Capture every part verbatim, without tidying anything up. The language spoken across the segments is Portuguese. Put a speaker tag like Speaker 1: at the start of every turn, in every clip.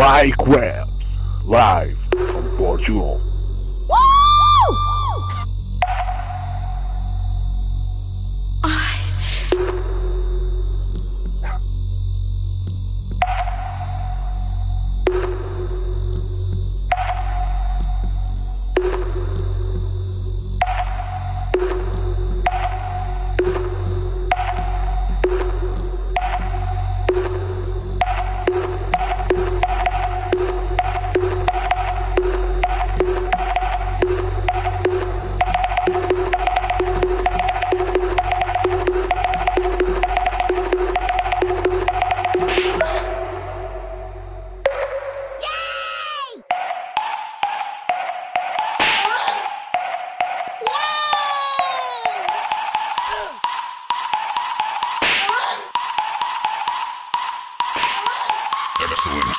Speaker 1: Mike Webb, live from Portugal.
Speaker 2: Excellent.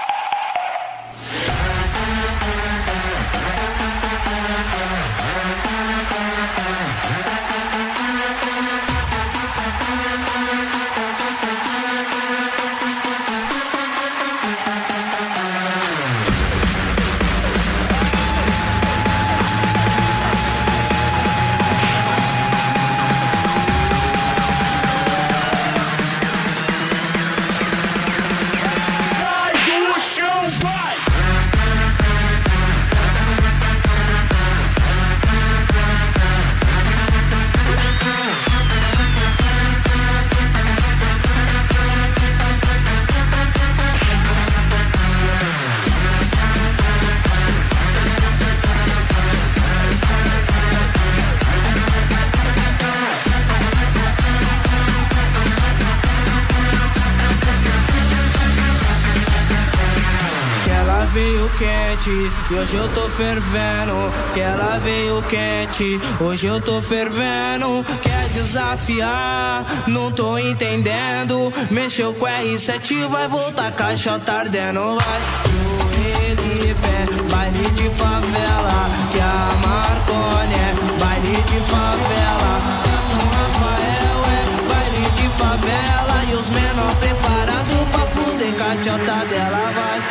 Speaker 3: Veio quente, e hoje eu tô fervendo. Que ela veio quente, hoje eu tô fervendo. Quer desafiar, não tô entendendo. Mexeu com R sete, vai voltar caixa tardendo. Vai pro Elipé, baile de favela. Que a Marconi é baile de favela. A São Rafael é baile de favela. E os menor preparados pra fuder cachota dela. Vai.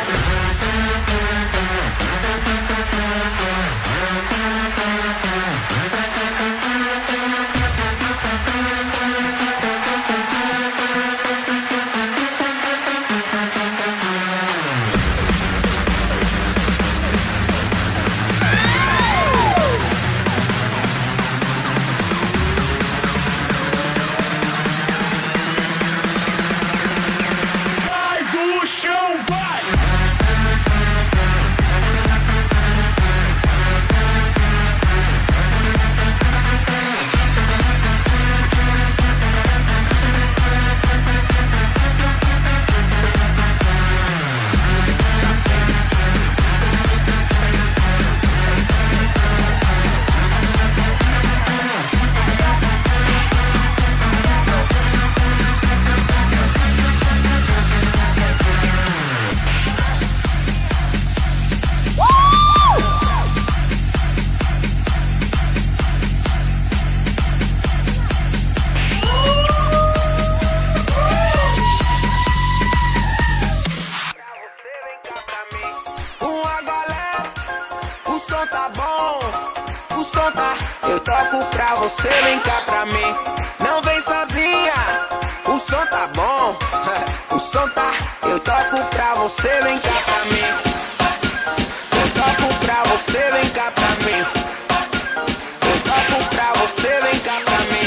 Speaker 4: Eu toco pra você, vem cá pra mim. Não vem sozinha, o som tá bom. O som tá, eu toco pra você, vem cá pra mim. Eu toco pra você, vem cá pra mim. Eu toco pra você, vem cá pra mim.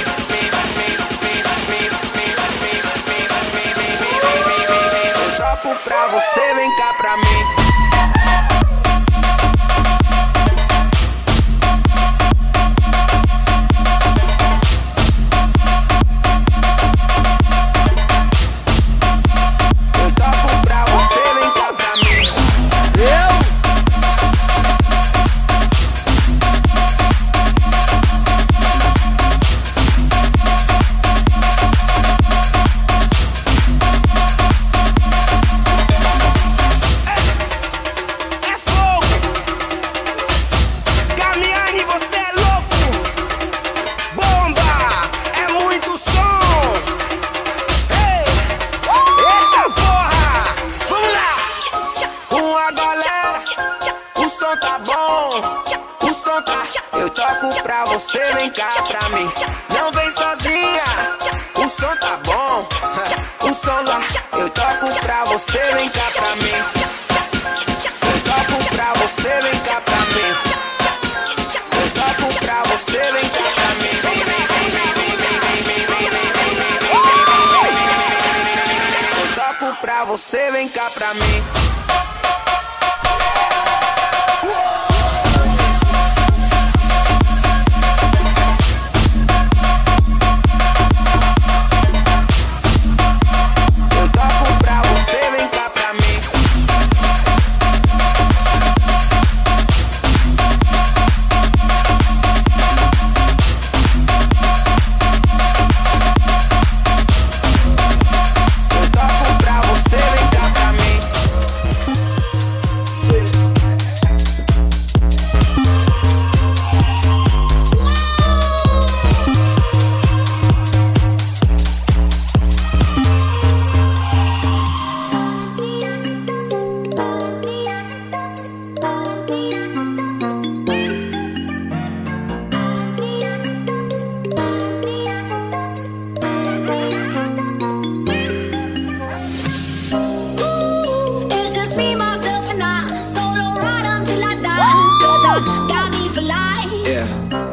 Speaker 4: Eu toco pra você, vem cá pra mim.
Speaker 3: Eu
Speaker 4: pra você, vem cá pra mim. Não vem sozinha, o som tá bom. O som lá, eu toco pra você, vem cá pra mim. Eu toco pra você, vem cá pra mim. Eu toco pra você, vem cá pra mim. Vem, vem, vem, vem, vem, vem, vem, vem, vem, vem, vem, vem. Eu toco pra você, vem cá pra mim.
Speaker 2: Got me for life.
Speaker 4: Yeah.